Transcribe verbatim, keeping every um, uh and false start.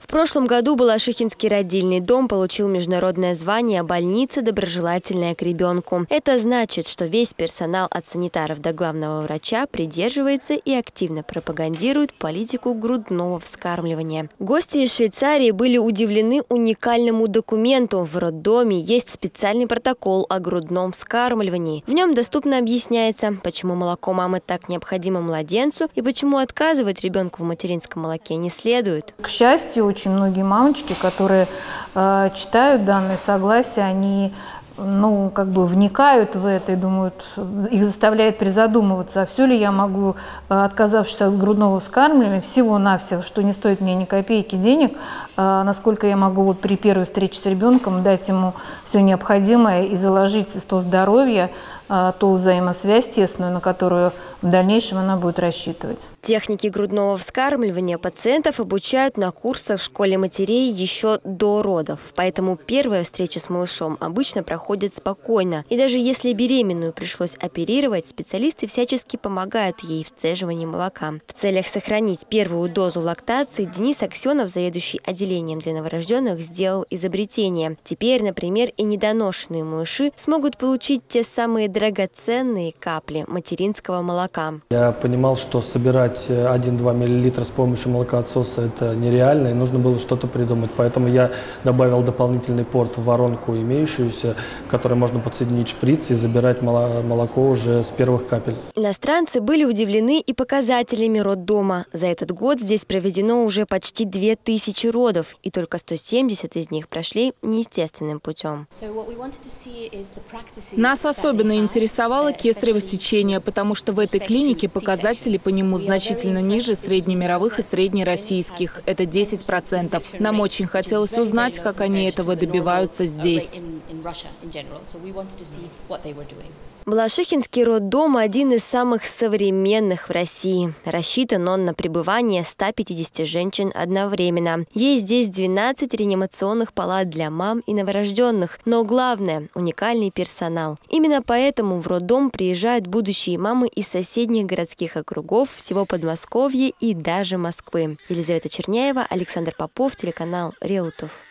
В прошлом году Балашихинский родильный дом получил международное звание «Больница, доброжелательная к ребенку». Это значит, что весь персонал от санитаров до главного врача придерживается и активно пропагандирует политику грудного вскармливания. Гости из Швейцарии были удивлены уникальному документу. В роддоме есть специальный протокол о грудном вскармливании. В нем доступно объясняется, почему молоко мамы так необходимо младенцу и почему отказывать ребенку в материнском молоке не следует. К счастью, очень многие мамочки, которые э, читают данные согласия, они ну, как бы вникают в это и думают, их заставляет призадумываться, а все ли я могу, отказавшись от грудного вскармливания, всего-навсего, что не стоит мне ни копейки денег, насколько я могу вот при первой встрече с ребенком дать ему все необходимое и заложить то здоровье, ту взаимосвязь тесную, на которую в дальнейшем она будет рассчитывать. Техники грудного вскармливания пациентов обучают на курсах в школе матерей еще до родов. Поэтому первая встреча с малышом обычно проходит спокойно. И даже если беременную пришлось оперировать, специалисты всячески помогают ей в сцеживании молока. В целях сохранить первую дозу лактации Денис Аксенов, заведующий отделением для новорожденных, сделал изобретение. Теперь, например, и недоношенные малыши смогут получить те самые драгоценные капли материнского молока. Я понимал, что собирать один-два миллилитра с помощью молокоотсоса это нереально, и нужно было что-то придумать. Поэтому я добавил дополнительный порт в воронку имеющуюся, в которой можно подсоединить шприц и забирать молоко уже с первых капель. Иностранцы были удивлены и показателями роддома. За этот год здесь проведено уже почти две тысячи родов, и только сто семьдесят из них прошли неестественным путем. Нас особенно интересовало кесарево сечение, потому что в этой клинике показатели по нему значительно ниже среднемировых и среднероссийских. Это десять процентов. Нам очень хотелось узнать, как они этого добиваются здесь. Балашихинский роддом – один из самых современных в России. Рассчитан он на пребывание ста пятидесяти женщин одновременно. Есть здесь двенадцать реанимационных палат для мам и новорожденных. Но главное – уникальный персонал. Именно поэтому в роддом приезжают будущие мамы из соседних городских округов, всего Подмосковья и даже Москвы. Елизавета Черняева, Александр Попов, телеканал Реутов.